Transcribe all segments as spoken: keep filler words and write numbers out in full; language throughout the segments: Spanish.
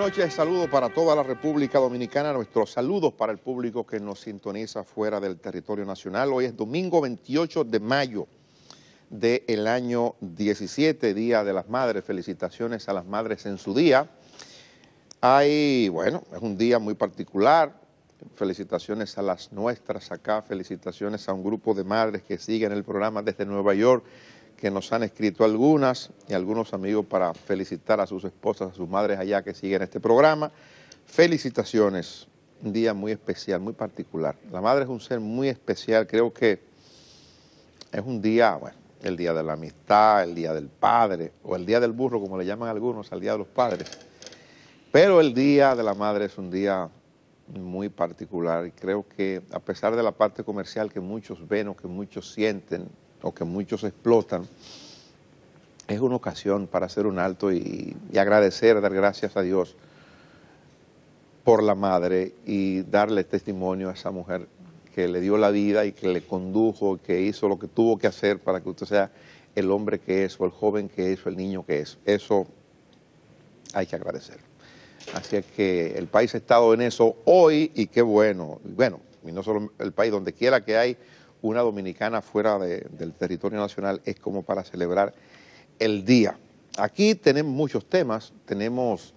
noches, saludos para toda la República Dominicana, nuestros saludos para el público que nos sintoniza fuera del territorio nacional. Hoy es domingo veintiocho de mayo del año diecisiete, Día de las Madres. Felicitaciones a las madres en su día. Hay, bueno, es un día muy particular. Felicitaciones a las nuestras acá, felicitaciones a un grupo de madres que siguen el programa desde Nueva York, que nos han escrito algunas y algunos amigos para felicitar a sus esposas, a sus madres allá que siguen este programa. Felicitaciones, un día muy especial, muy particular. La madre es un ser muy especial, creo que es un día, bueno, el día de la amistad, el día del padre, o el día del burro, como le llaman algunos, al día de los padres. Pero el día de la madre es un día muy particular y creo que a pesar de la parte comercial que muchos ven o que muchos sienten, o que muchos explotan, es una ocasión para hacer un alto y, y agradecer, dar gracias a Dios por la madre y darle testimonio a esa mujer que le dio la vida y que le condujo, que hizo lo que tuvo que hacer para que usted sea el hombre que es, o el joven que es, o el niño que es. Eso hay que agradecer. Así es que el país ha estado en eso hoy y qué bueno. Bueno, y no solo el país, donde quiera que hay una dominicana fuera de, del territorio nacional, es como para celebrar el día. Aquí tenemos muchos temas, tenemos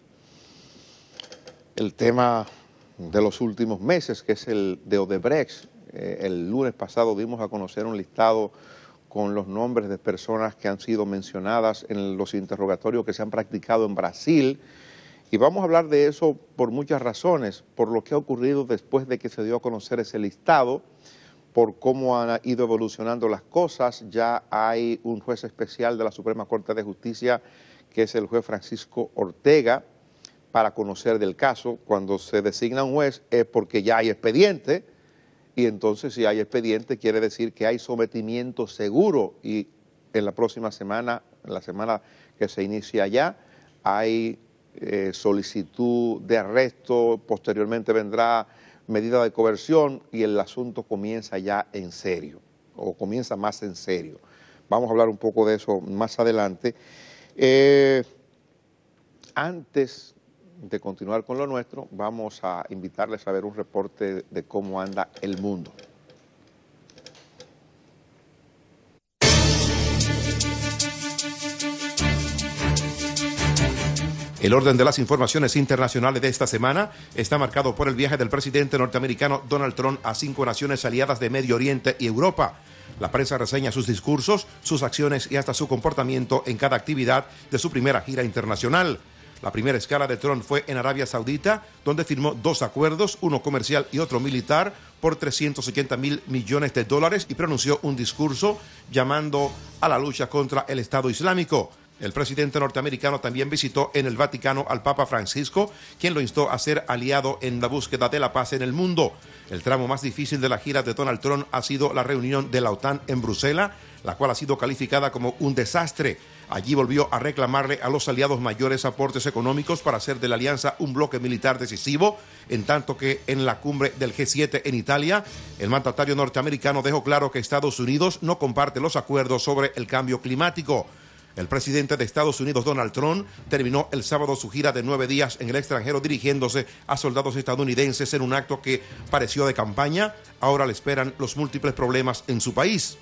el tema de los últimos meses, que es el de Odebrecht. Eh, el lunes pasado dimos a conocer un listado con los nombres de personas que han sido mencionadas en los interrogatorios que se han practicado en Brasil, y vamos a hablar de eso por muchas razones, por lo que ha ocurrido después de que se dio a conocer ese listado, por cómo han ido evolucionando las cosas. Ya hay un juez especial de la Suprema Corte de Justicia, que es el juez Francisco Ortega, para conocer del caso. Cuando se designa un juez es porque ya hay expediente, y entonces si hay expediente quiere decir que hay sometimiento seguro, y en la próxima semana, en la semana que se inicia ya, hay eh, solicitud de arresto, posteriormente vendrá medida de coerción y el asunto comienza ya en serio, o comienza más en serio. Vamos a hablar un poco de eso más adelante. Eh, antes de continuar con lo nuestro, vamos a invitarles a ver un reporte de cómo anda el mundo. El orden de las informaciones internacionales de esta semana está marcado por el viaje del presidente norteamericano Donald Trump a cinco naciones aliadas de Medio Oriente y Europa. La prensa reseña sus discursos, sus acciones y hasta su comportamiento en cada actividad de su primera gira internacional. La primera escala de Trump fue en Arabia Saudita, donde firmó dos acuerdos, uno comercial y otro militar, por trescientos ochenta mil millones de dólares, y pronunció un discurso llamando a la lucha contra el Estado Islámico. El presidente norteamericano también visitó en el Vaticano al Papa Francisco, quien lo instó a ser aliado en la búsqueda de la paz en el mundo. El tramo más difícil de la gira de Donald Trump ha sido la reunión de la OTAN en Bruselas, la cual ha sido calificada como un desastre. Allí volvió a reclamarle a los aliados mayores aportes económicos para hacer de la alianza un bloque militar decisivo, en tanto que en la cumbre del G siete en Italia, el mandatario norteamericano dejó claro que Estados Unidos no comparte los acuerdos sobre el cambio climático. El presidente de Estados Unidos, Donald Trump, terminó el sábado su gira de nueve días en el extranjero dirigiéndose a soldados estadounidenses en un acto que pareció de campaña. Ahora le esperan los múltiples problemas en su país.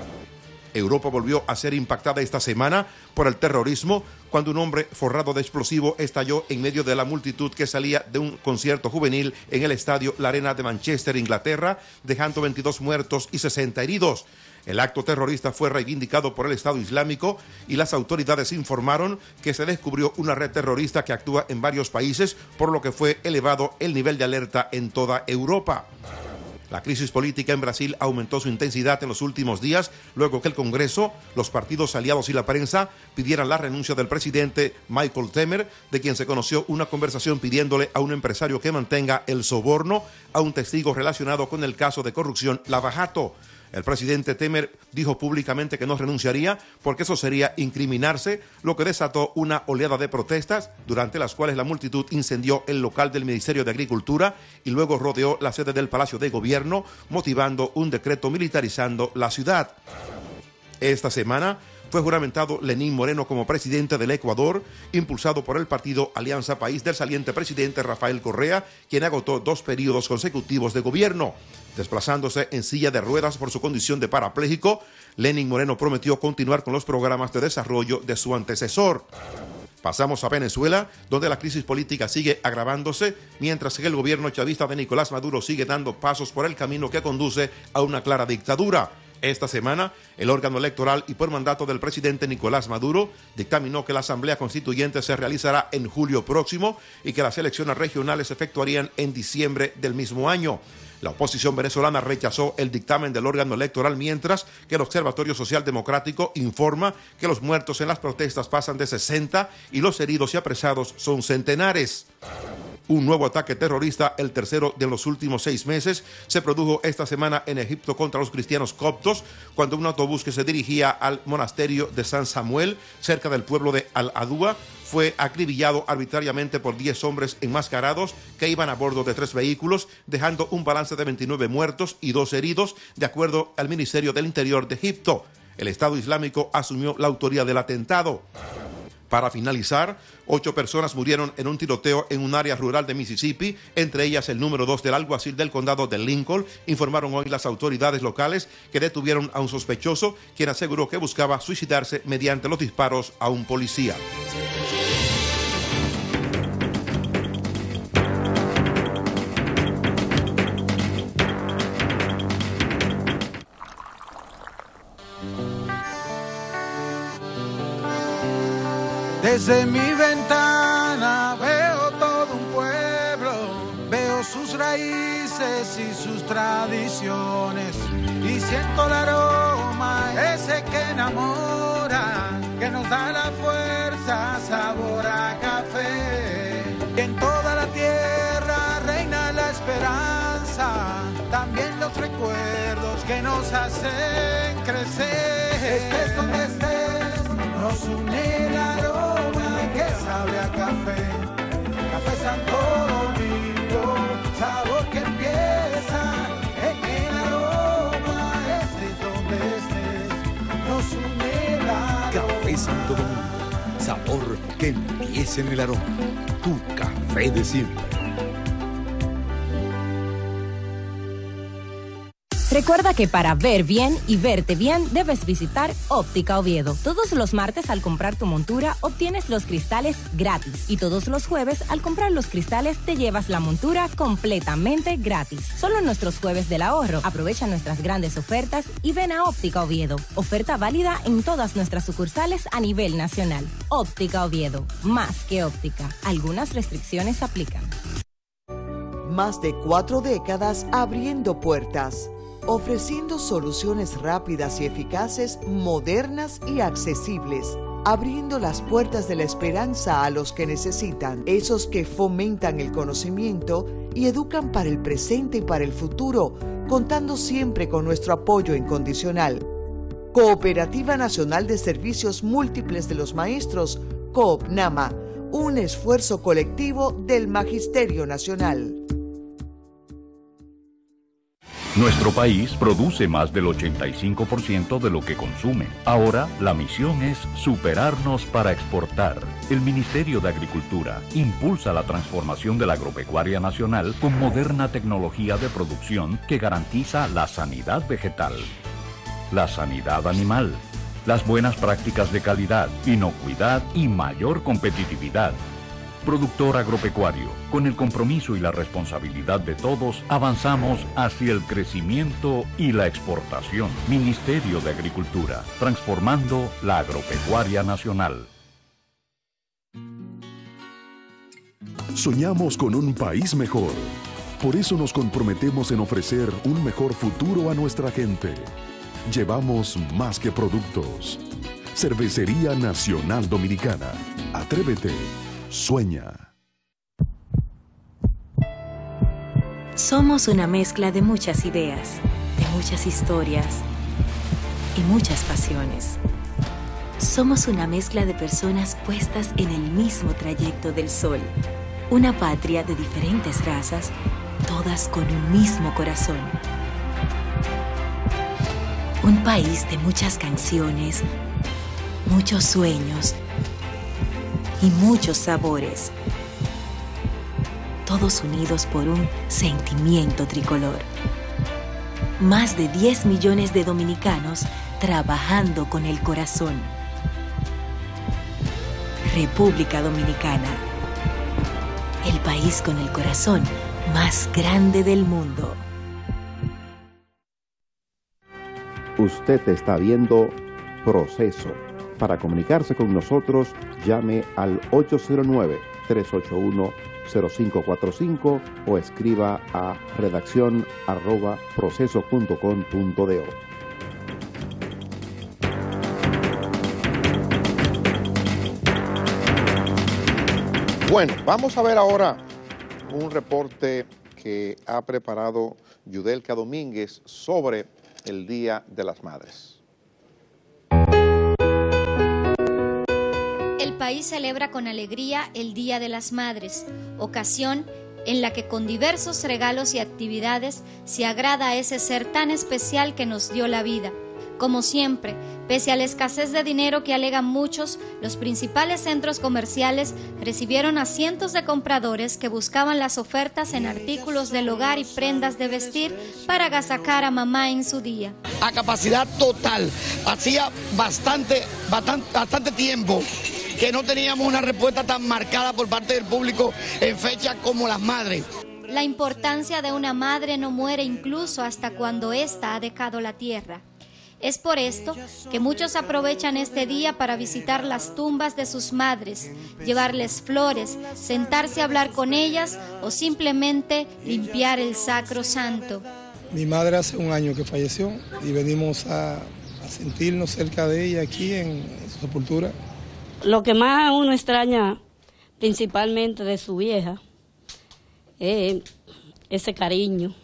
Europa volvió a ser impactada esta semana por el terrorismo cuando un hombre forrado de explosivo estalló en medio de la multitud que salía de un concierto juvenil en el estadio La Arena de Manchester, Inglaterra, dejando veintidós muertos y sesenta heridos. El acto terrorista fue reivindicado por el Estado Islámico y las autoridades informaron que se descubrió una red terrorista que actúa en varios países, por lo que fue elevado el nivel de alerta en toda Europa. La crisis política en Brasil aumentó su intensidad en los últimos días, luego que el Congreso, los partidos aliados y la prensa pidieran la renuncia del presidente Michel Temer, de quien se conoció una conversación pidiéndole a un empresario que mantenga el soborno a un testigo relacionado con el caso de corrupción Lava Jato. El presidente Temer dijo públicamente que no renunciaría porque eso sería incriminarse, lo que desató una oleada de protestas, durante las cuales la multitud incendió el local del Ministerio de Agricultura y luego rodeó la sede del Palacio de Gobierno, motivando un decreto militarizando la ciudad. Esta semana fue juramentado Lenín Moreno como presidente del Ecuador, impulsado por el partido Alianza País del saliente presidente Rafael Correa, quien agotó dos periodos consecutivos de gobierno. Desplazándose en silla de ruedas por su condición de parapléjico, Lenín Moreno prometió continuar con los programas de desarrollo de su antecesor. Pasamos a Venezuela, donde la crisis política sigue agravándose, mientras que el gobierno chavista de Nicolás Maduro sigue dando pasos por el camino que conduce a una clara dictadura. Esta semana, el órgano electoral y por mandato del presidente Nicolás Maduro dictaminó que la Asamblea Constituyente se realizará en julio próximo y que las elecciones regionales se efectuarían en diciembre del mismo año. La oposición venezolana rechazó el dictamen del órgano electoral, mientras que el Observatorio Social Democrático informa que los muertos en las protestas pasan de sesenta y los heridos y apresados son centenares. Un nuevo ataque terrorista, el tercero de los últimos seis meses, se produjo esta semana en Egipto contra los cristianos coptos, cuando un autobús que se dirigía al monasterio de San Samuel, cerca del pueblo de Al-Adua, fue acribillado arbitrariamente por diez hombres enmascarados que iban a bordo de tres vehículos, dejando un balance de veintinueve muertos y dos heridos, de acuerdo al Ministerio del Interior de Egipto. El Estado Islámico asumió la autoría del atentado. Para finalizar, ocho personas murieron en un tiroteo en un área rural de Mississippi, entre ellas el número dos del alguacil del condado de Lincoln, informaron hoy las autoridades locales, que detuvieron a un sospechoso, quien aseguró que buscaba suicidarse mediante los disparos a un policía. Desde mi ventana veo todo un pueblo, veo sus raíces y sus tradiciones, y siento el aroma ese que enamora, que nos da la fuerza, sabor a café. En toda la tierra reina la esperanza, también los recuerdos que nos hacen crecer. Estés donde estés, nos une el aroma que sabe a café. Café Santo Domingo, sabor que empieza en el aroma. Estés donde estés, nos une el aroma. Café Santo Domingo, sabor que empieza en el aroma. Tu café de siempre. Recuerda que para ver bien y verte bien debes visitar Óptica Oviedo. Todos los martes al comprar tu montura obtienes los cristales gratis, y todos los jueves al comprar los cristales te llevas la montura completamente gratis. Solo en nuestros jueves del ahorro. Aprovecha nuestras grandes ofertas y ven a Óptica Oviedo. Oferta válida en todas nuestras sucursales a nivel nacional. Óptica Oviedo, más que óptica. Algunas restricciones aplican. Más de cuatro décadas abriendo puertas, ofreciendo soluciones rápidas y eficaces, modernas y accesibles, abriendo las puertas de la esperanza a los que necesitan, esos que fomentan el conocimiento y educan para el presente y para el futuro, contando siempre con nuestro apoyo incondicional. Cooperativa Nacional de Servicios Múltiples de los Maestros, COOPNAMA, un esfuerzo colectivo del Magisterio Nacional. Nuestro país produce más del ochenta y cinco por ciento de lo que consume. Ahora, la misión es superarnos para exportar. El Ministerio de Agricultura impulsa la transformación de la agropecuaria nacional con moderna tecnología de producción que garantiza la sanidad vegetal, la sanidad animal, las buenas prácticas de calidad, inocuidad y mayor competitividad. Productor agropecuario, con el compromiso y la responsabilidad de todos, avanzamos hacia el crecimiento y la exportación. Ministerio de Agricultura, transformando la agropecuaria nacional. Soñamos con un país mejor. Por eso nos comprometemos en ofrecer un mejor futuro a nuestra gente. Llevamos más que productos. Cervecería Nacional Dominicana. Atrévete. Sueña. Somos una mezcla de muchas ideas, de muchas historias y muchas pasiones. Somos una mezcla de personas puestas en el mismo trayecto del sol. Una patria de diferentes razas, todas con un mismo corazón. Un país de muchas canciones, muchos sueños y muchos sabores. Todos unidos por un sentimiento tricolor. Más de diez millones de dominicanos trabajando con el corazón. República Dominicana, el país con el corazón más grande del mundo. Usted está viendo Proceso. Para comunicarse con nosotros, llame al ocho cero nueve, tres ocho uno, cero cinco cuatro cinco o escriba a redacción arroba proceso punto com punto do. Bueno, vamos a ver ahora un reporte que ha preparado Yudelka Domínguez sobre el Día de las Madres. El país celebra con alegría el Día de las Madres, ocasión en la que con diversos regalos y actividades se agrada a ese ser tan especial que nos dio la vida. Como siempre, pese a la escasez de dinero que alegan muchos, los principales centros comerciales recibieron a cientos de compradores que buscaban las ofertas en artículos del hogar y prendas de vestir para agasajar a mamá en su día. A capacidad total. Hacía bastante, bastante, bastante tiempo que no teníamos una respuesta tan marcada por parte del público en fechas como las madres. La importancia de una madre no muere incluso hasta cuando ésta ha dejado la tierra. Es por esto que muchos aprovechan este día para visitar las tumbas de sus madres, llevarles flores, sentarse a hablar con ellas o simplemente limpiar el sacro santo. Mi madre hace un año que falleció y venimos a, a sentirnos cerca de ella aquí en su sepultura. Lo que más uno extraña principalmente de su vieja es ese cariño,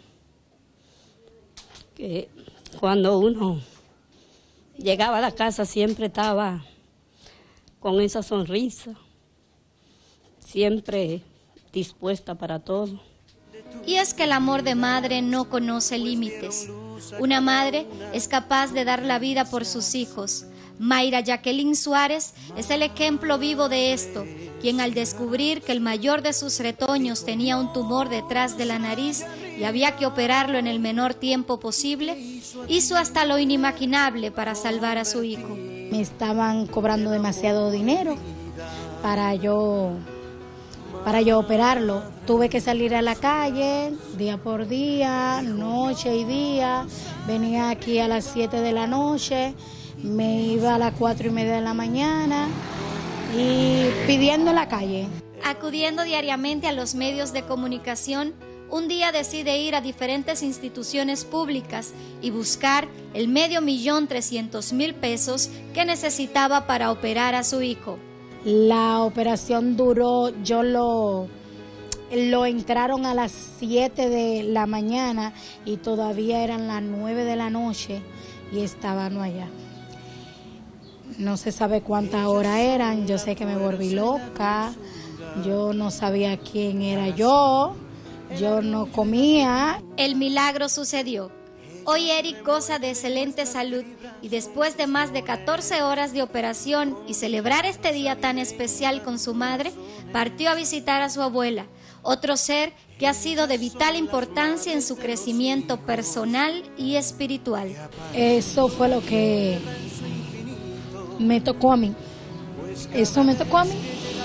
que cuando uno llegaba a la casa siempre estaba con esa sonrisa, siempre dispuesta para todo. Y es que el amor de madre no conoce límites. Una madre es capaz de dar la vida por sus hijos. Mayra Jacqueline Suárez es el ejemplo vivo de esto, quien al descubrir que el mayor de sus retoños tenía un tumor detrás de la nariz y había que operarlo en el menor tiempo posible, hizo hasta lo inimaginable para salvar a su hijo. Me estaban cobrando demasiado dinero para yo, para yo operarlo. Tuve que salir a la calle día por día, noche y día. Venía aquí a las siete de la noche, me iba a las cuatro y media de la mañana y pidiendo en la calle. Acudiendo diariamente a los medios de comunicación, un día decide ir a diferentes instituciones públicas y buscar el medio millón trescientos mil pesos que necesitaba para operar a su hijo. La operación duró, yo lo, lo entraron a las siete de la mañana y todavía eran las nueve de la noche y estaban allá. No se sabe cuántas horas eran, yo sé que me volví loca, yo no sabía quién era yo, yo no comía. El milagro sucedió. Hoy Eric goza de excelente salud y después de más de catorce horas de operación y celebrar este día tan especial con su madre, partió a visitar a su abuela, otro ser que ha sido de vital importancia en su crecimiento personal y espiritual. Eso fue lo que me tocó a mí, eso me tocó a mí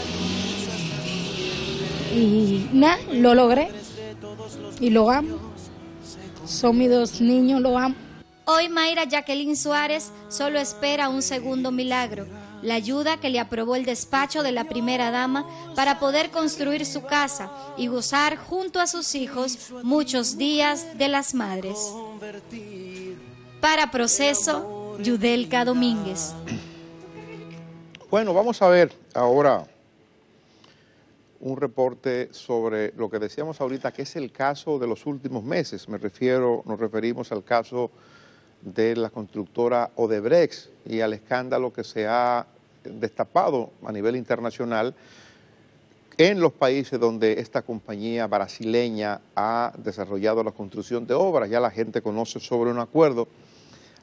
y nada, lo logré y lo amo, son mis dos niños, lo amo. Hoy Mayra Jacqueline Suárez solo espera un segundo milagro, la ayuda que le aprobó el despacho de la primera dama para poder construir su casa y gozar junto a sus hijos muchos días de las madres. Para Proceso, Yudelka Domínguez. Bueno, vamos a ver ahora un reporte sobre lo que decíamos ahorita, que es el caso de los últimos meses. Me refiero, nos referimos al caso de la constructora Odebrecht y al escándalo que se ha destapado a nivel internacional en los países donde esta compañía brasileña ha desarrollado la construcción de obras. Ya la gente conoce sobre un acuerdo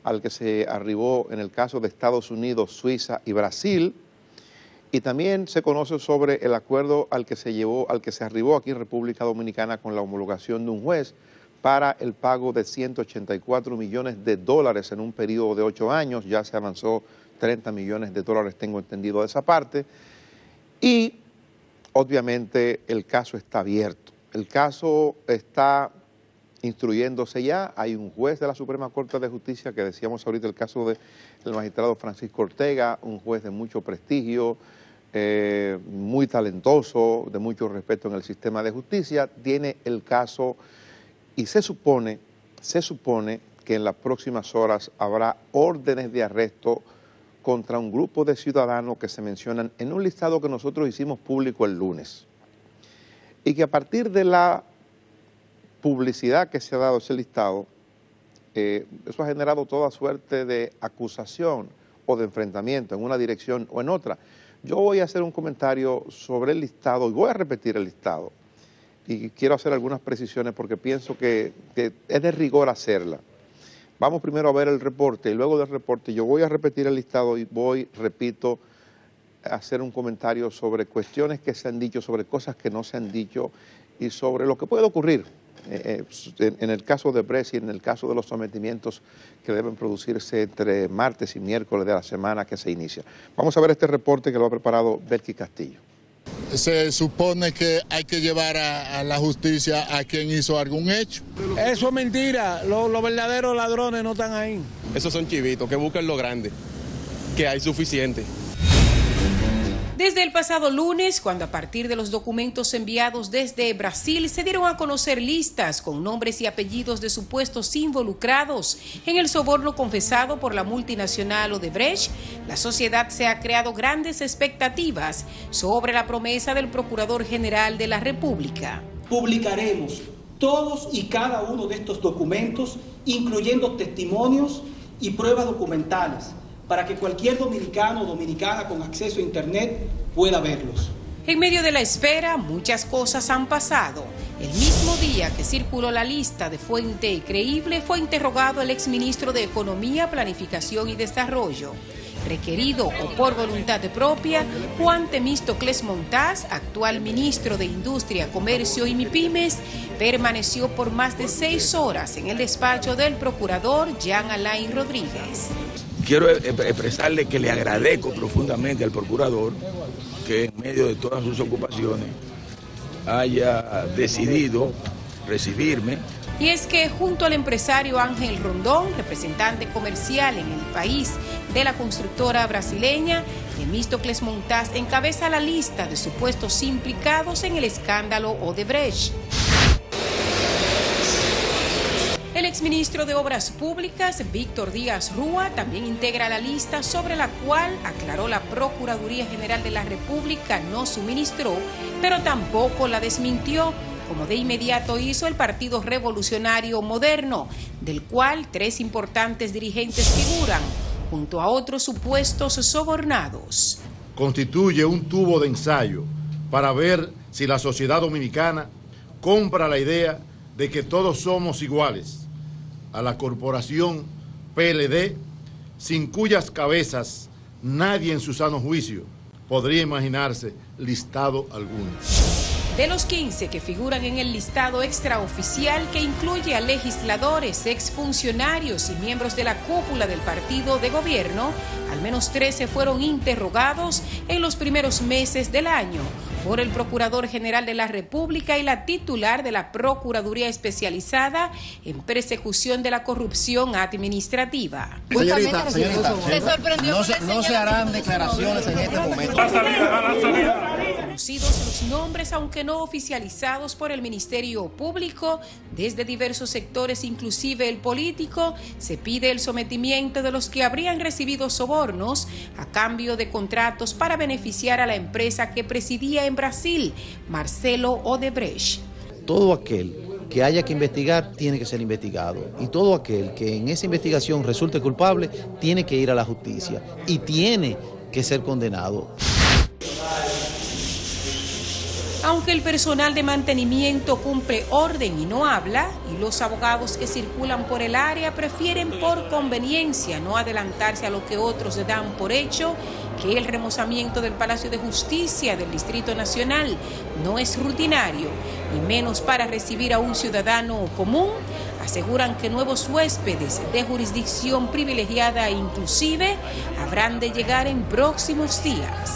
al que se arribó en el caso de Estados Unidos, Suiza y Brasil. Y también se conoce sobre el acuerdo al que se llevó, al que se arribó aquí en República Dominicana con la homologación de un juez para el pago de ciento ochenta y cuatro millones de dólares en un periodo de ocho años. Ya se avanzó treinta millones de dólares, tengo entendido de esa parte. Y obviamente el caso está abierto. El caso está instruyéndose ya. Hay un juez de la Suprema Corte de Justicia, que decíamos ahorita el caso del magistrado Francisco Ortega, un juez de mucho prestigio, eh, muy talentoso, de mucho respeto en el sistema de justicia. Tiene el caso y se supone, se supone que en las próximas horas habrá órdenes de arresto contra un grupo de ciudadanos que se mencionan en un listado que nosotros hicimos público el lunes. Y que a partir de la publicidad que se ha dado ese listado, eh, eso ha generado toda suerte de acusación o de enfrentamiento en una dirección o en otra. Yo voy a hacer un comentario sobre el listado y voy a repetir el listado. Y quiero hacer algunas precisiones porque pienso que, que es de rigor hacerla. Vamos primero a ver el reporte y luego del reporte yo voy a repetir el listado y voy, repito, a hacer un comentario sobre cuestiones que se han dicho, sobre cosas que no se han dicho y sobre lo que puede ocurrir eh, en, en el caso de Brecht y en el caso de los sometimientos que deben producirse entre martes y miércoles de la semana que se inicia. Vamos a ver este reporte que lo ha preparado Belki Castillo. Se supone que hay que llevar a, a la justicia a quien hizo algún hecho. Eso es mentira, los, los verdaderos ladrones no están ahí. Esos son chivitos, que busquen lo grande, que hay suficiente. Desde el pasado lunes, cuando a partir de los documentos enviados desde Brasil se dieron a conocer listas con nombres y apellidos de supuestos involucrados en el soborno confesado por la multinacional Odebrecht, la sociedad se ha creado grandes expectativas sobre la promesa del Procurador General de la República. Publicaremos todos y cada uno de estos documentos, incluyendo testimonios y pruebas documentales, para que cualquier dominicano o dominicana con acceso a Internet pueda verlos. En medio de la espera, muchas cosas han pasado. El mismo día que circuló la lista de fuente creíble, fue interrogado el exministro de Economía, Planificación y Desarrollo. Requerido o por voluntad propia, Juan Temístocles Montaz, actual ministro de Industria, Comercio y MIPIMES, permaneció por más de seis horas en el despacho del procurador Jean Alain Rodríguez. Quiero expresarle que le agradezco profundamente al procurador que en medio de todas sus ocupaciones haya decidido recibirme. Y es que junto al empresario Ángel Rondón, representante comercial en el país de la constructora brasileña, Temístocles Montaz encabeza la lista de supuestos implicados en el escándalo Odebrecht. El exministro de Obras Públicas, Víctor Díaz Rúa, también integra la lista sobre la cual, aclaró, la Procuraduría General de la República no suministró, pero tampoco la desmintió, como de inmediato hizo el Partido Revolucionario Moderno, del cual tres importantes dirigentes figuran, junto a otros supuestos sobornados. Constituye un tubo de ensayo para ver si la sociedad dominicana compra la idea de que todos somos iguales a la corporación P L D, sin cuyas cabezas nadie en su sano juicio podría imaginarse listado alguno. De los quince que figuran en el listado extraoficial, que incluye a legisladores, exfuncionarios y miembros de la cúpula del partido de gobierno, al menos trece fueron interrogados en los primeros meses del año por el Procurador General de la República y la titular de la Procuraduría Especializada en Persecución de la Corrupción Administrativa. Señorita, señorita, ¿se sorprendió? No se, no se harán declaraciones en este momento. Conocidos los nombres, aunque no oficializados por el Ministerio Público, desde diversos sectores, inclusive el político, se pide el sometimiento de los que habrían recibido sobornos a cambio de contratos para beneficiar a la empresa que presidía en Brasil, Marcelo Odebrecht. Todo aquel que haya que investigar tiene que ser investigado, y todo aquel que en esa investigación resulte culpable tiene que ir a la justicia y tiene que ser condenado. Aunque el personal de mantenimiento cumple orden y no habla, y los abogados que circulan por el área prefieren por conveniencia no adelantarse a lo que otros dan por hecho, que el remozamiento del Palacio de Justicia del Distrito Nacional no es rutinario, y menos para recibir a un ciudadano común, aseguran que nuevos huéspedes de jurisdicción privilegiada e inclusive habrán de llegar en próximos días.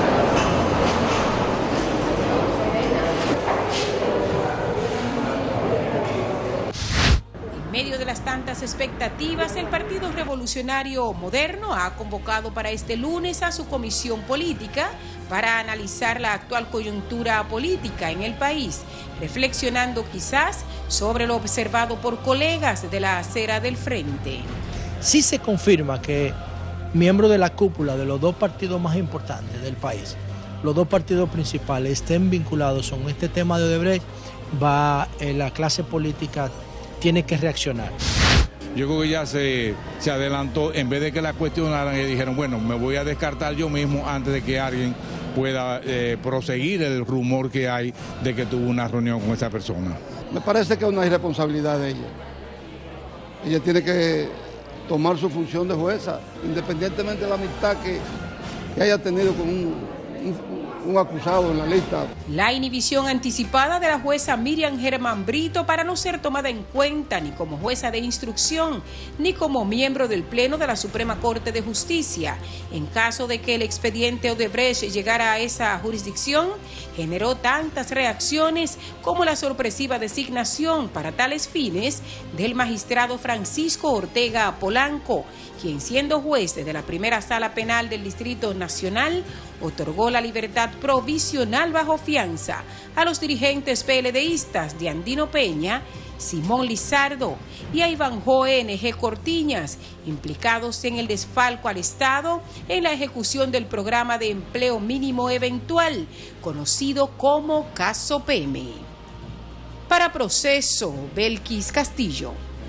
En medio de las tantas expectativas, el Partido Revolucionario Moderno ha convocado para este lunes a su comisión política para analizar la actual coyuntura política en el país, reflexionando quizás sobre lo observado por colegas de la acera del frente. Sí se confirma que miembros de la cúpula de los dos partidos más importantes del país, los dos partidos principales, estén vinculados con este tema de Odebrecht, va eh, la clase política tiene que reaccionar. Yo creo que ya se, se adelantó, en vez de que la cuestionaran y dijeron, bueno, me voy a descartar yo mismo antes de que alguien pueda eh, proseguir el rumor que hay de que tuvo una reunión con esa persona. Me parece que es una irresponsabilidad de ella. Ella tiene que tomar su función de jueza, independientemente de la amistad que, que haya tenido con un, un un acusado en la lista. La inhibición anticipada de la jueza Miriam Germán Brito para no ser tomada en cuenta ni como jueza de instrucción ni como miembro del Pleno de la Suprema Corte de Justicia, en caso de que el expediente Odebrecht llegara a esa jurisdicción, generó tantas reacciones como la sorpresiva designación para tales fines del magistrado Francisco Ortega Polanco, quien siendo juez de la primera sala penal del Distrito Nacional, otorgó la libertad provisional bajo fianza a los dirigentes PLDistas de Andino Peña, Simón Lizardo y a Ivanhoe N G Cortiñas, implicados en el desfalco al Estado en la ejecución del programa de empleo mínimo eventual, conocido como Caso P M. Para Proceso, Belkis Castillo.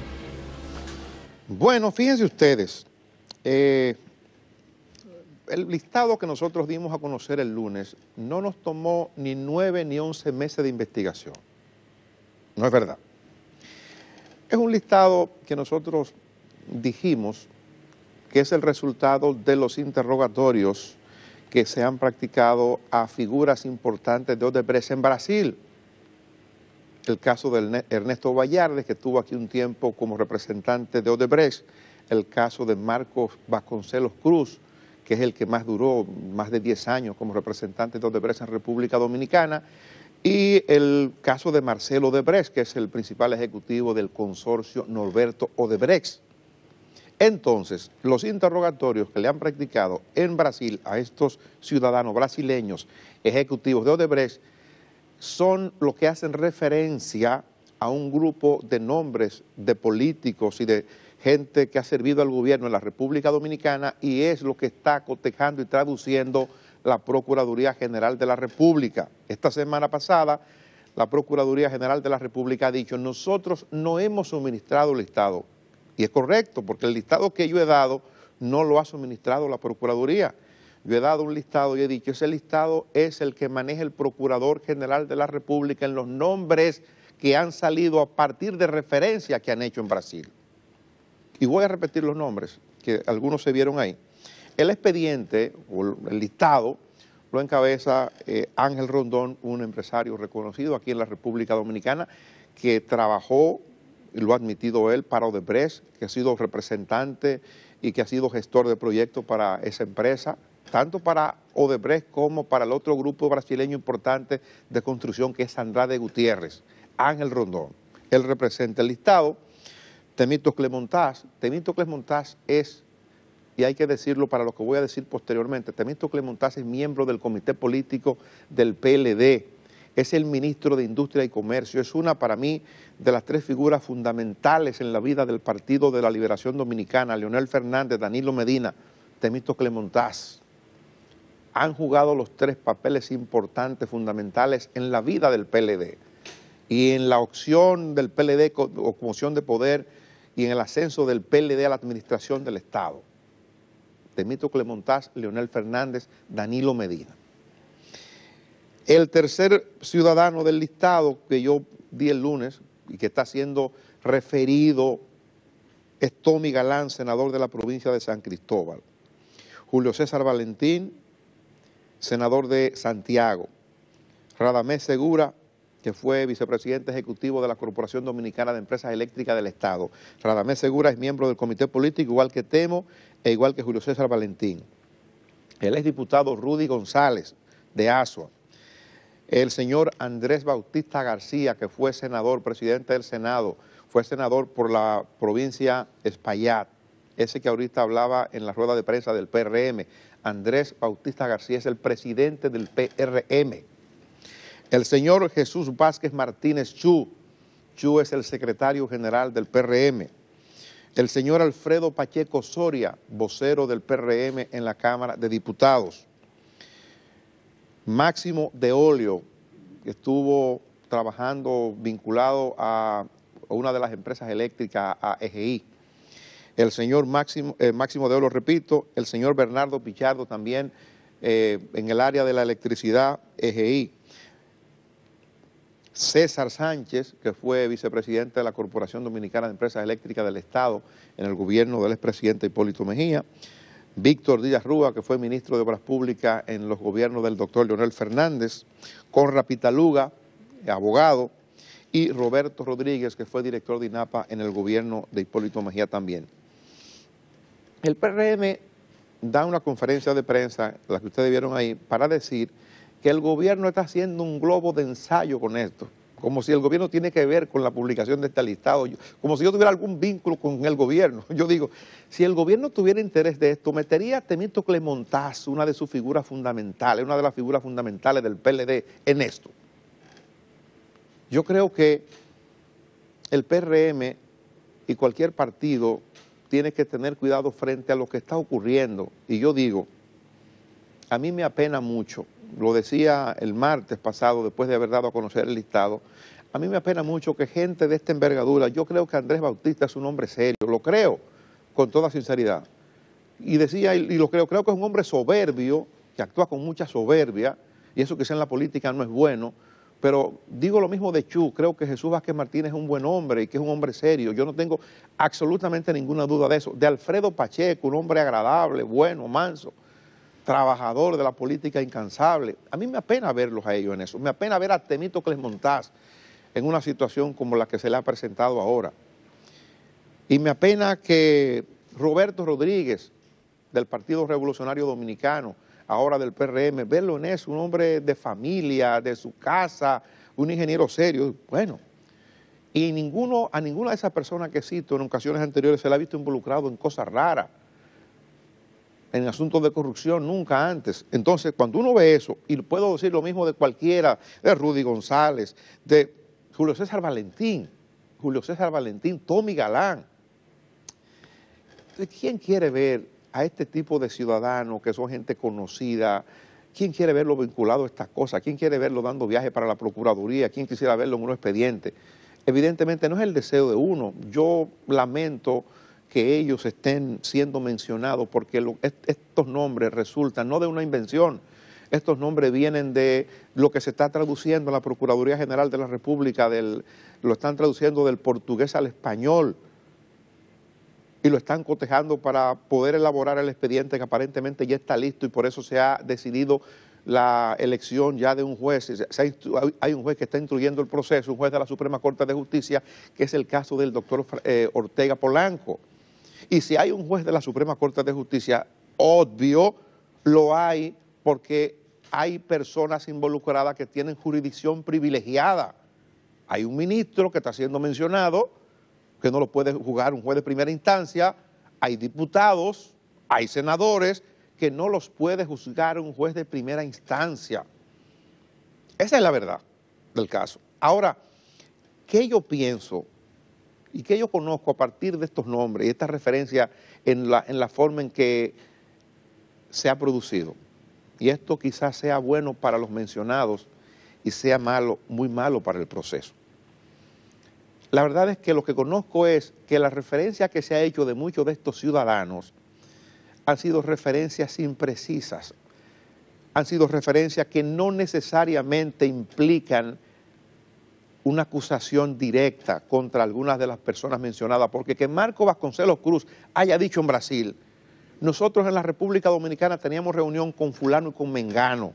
Bueno, fíjense ustedes, eh, el listado que nosotros dimos a conocer el lunes no nos tomó ni nueve ni once meses de investigación. No es verdad. Es un listado que nosotros dijimos que es el resultado de los interrogatorios que se han practicado a figuras importantes de Odebrecht en Brasil. El caso de Ernesto Vallarde, que estuvo aquí un tiempo como representante de Odebrecht, el caso de Marcos Vasconcelos Cruz, que es el que más duró, más de diez años como representante de Odebrecht en República Dominicana, y el caso de Marcelo Odebrecht, que es el principal ejecutivo del consorcio Norberto Odebrecht. Entonces, los interrogatorios que le han practicado en Brasil a estos ciudadanos brasileños ejecutivos de Odebrecht son lo que hacen referencia a un grupo de nombres de políticos y de gente que ha servido al gobierno en la República Dominicana, y es lo que está cotejando y traduciendo la Procuraduría General de la República. Esta semana pasada, la Procuraduría General de la República ha dicho, nosotros no hemos suministrado el listado, y es correcto, porque el listado que yo he dado no lo ha suministrado la Procuraduría. Yo he dado un listado y he dicho, ese listado es el que maneja el Procurador General de la República en los nombres que han salido a partir de referencias que han hecho en Brasil. Y voy a repetir los nombres, que algunos se vieron ahí. El expediente, o el listado, lo encabeza eh, Ángel Rondón, un empresario reconocido aquí en la República Dominicana, que trabajó, y lo ha admitido él, para Odebrecht, que ha sido representante y que ha sido gestor de proyectos para esa empresa, tanto para Odebrecht como para el otro grupo brasileño importante de construcción que es Andrade Gutiérrez. Ángel Rondón, él representa el listado. Temístocles Montaz, Temístocles Montaz es, y hay que decirlo para lo que voy a decir posteriormente, Temístocles Montaz es miembro del comité político del P L D, es el ministro de Industria y Comercio, es una para mí de las tres figuras fundamentales en la vida del Partido de la Liberación Dominicana, Leonel Fernández, Danilo Medina, Temístocles Montaz. Han jugado los tres papeles importantes, fundamentales en la vida del P L D y en la opción del P L D o moción de poder y en el ascenso del P L D a la administración del Estado. Temístocles Montaz, Leonel Fernández, Danilo Medina. El tercer ciudadano del listado que yo di el lunes y que está siendo referido es Tommy Galán, senador de la provincia de San Cristóbal. Julio César Valentín, senador de Santiago. Radamés Segura, que fue vicepresidente ejecutivo de la Corporación Dominicana de Empresas Eléctricas del Estado. Radamés Segura es miembro del comité político, igual que Temo e igual que Julio César Valentín. El exdiputado Rudy González, de Asua. El señor Andrés Bautista García, que fue senador, presidente del Senado, fue senador por la provincia Espaillat, ese que ahorita hablaba en la rueda de prensa del P R M. Andrés Bautista García es el presidente del P R M. El señor Jesús Vázquez Martínez Chu, Chu es el secretario general del P R M. El señor Alfredo Pacheco Soria, vocero del P R M en la Cámara de Diputados. Máximo de Olio, que estuvo trabajando vinculado a una de las empresas eléctricas, a E G I. El señor Máximo, eh, Máximo de Olio, repito, el señor Bernardo Pichardo también eh, en el área de la electricidad, E G I. César Sánchez, que fue vicepresidente de la Corporación Dominicana de Empresas Eléctricas del Estado en el gobierno del expresidente Hipólito Mejía. Víctor Díaz Rúa, que fue ministro de Obras Públicas en los gobiernos del doctor Leonel Fernández. Conra Pitaluga, abogado. Y Roberto Rodríguez, que fue director de INAPA en el gobierno de Hipólito Mejía también. El P R M da una conferencia de prensa, la que ustedes vieron ahí, para decir que el gobierno está haciendo un globo de ensayo con esto, como si el gobierno tiene que ver con la publicación de este listado, como si yo tuviera algún vínculo con el gobierno. Yo digo, si el gobierno tuviera interés de esto, metería a Temístocles Montaz, una de sus figuras fundamentales, una de las figuras fundamentales del P L D, en esto. Yo creo que el P R M y cualquier partido tiene que tener cuidado frente a lo que está ocurriendo. Y yo digo, a mí me apena mucho, lo decía el martes pasado después de haber dado a conocer el listado, a mí me apena mucho que gente de esta envergadura, yo creo que Andrés Bautista es un hombre serio, lo creo con toda sinceridad. Y decía, y lo creo, creo que es un hombre soberbio, que actúa con mucha soberbia, y eso quizá en la política no es bueno, pero digo lo mismo de Chu, creo que Jesús Vázquez Martínez es un buen hombre y que es un hombre serio, yo no tengo absolutamente ninguna duda de eso. De Alfredo Pacheco, un hombre agradable, bueno, manso, trabajador de la política incansable. A mí me apena verlos a ellos en eso, me apena ver a Temístocles Montaz en una situación como la que se le ha presentado ahora. Y me apena que Roberto Rodríguez, del Partido Revolucionario Dominicano, ahora del P R M, verlo en eso, un hombre de familia, de su casa, un ingeniero serio, bueno. Y ninguno, a ninguna de esas personas que cito en ocasiones anteriores se le ha visto involucrado en cosas raras, en asuntos de corrupción, nunca antes. Entonces, cuando uno ve eso, y puedo decir lo mismo de cualquiera, de Rudy González, de Julio César Valentín, Julio César Valentín, Tommy Galán. ¿Quién quiere ver a este tipo de ciudadanos que son gente conocida? ¿Quién quiere verlo vinculado a estas cosas? ¿Quién quiere verlo dando viajes para la Procuraduría? ¿Quién quisiera verlo en un expediente? Evidentemente no es el deseo de uno. Yo lamento que ellos estén siendo mencionados porque lo, est estos nombres resultan no de una invención, estos nombres vienen de lo que se está traduciendo en la Procuraduría General de la República, del, lo están traduciendo del portugués al español y lo están cotejando para poder elaborar el expediente que aparentemente ya está listo y por eso se ha decidido la elección ya de un juez. Se ha, hay un juez que está instruyendo el proceso, un juez de la Suprema Corte de Justicia, que es el caso del doctor eh, Ortega Polanco. Y si hay un juez de la Suprema Corte de Justicia, obvio, lo hay porque hay personas involucradas que tienen jurisdicción privilegiada. Hay un ministro que está siendo mencionado, que no lo puede juzgar un juez de primera instancia, hay diputados, hay senadores que no los puede juzgar un juez de primera instancia. Esa es la verdad del caso. Ahora, ¿qué yo pienso y qué yo conozco a partir de estos nombres y esta referencia en la, en la forma en que se ha producido? Y esto quizás sea bueno para los mencionados y sea malo, muy malo para el proceso. La verdad es que lo que conozco es que la referencia que se ha hecho de muchos de estos ciudadanos han sido referencias imprecisas. han sido referencias que no necesariamente implican una acusación directa contra algunas de las personas mencionadas, porque que Marco Vasconcelos Cruz haya dicho en Brasil, nosotros en la República Dominicana teníamos reunión con fulano y con mengano,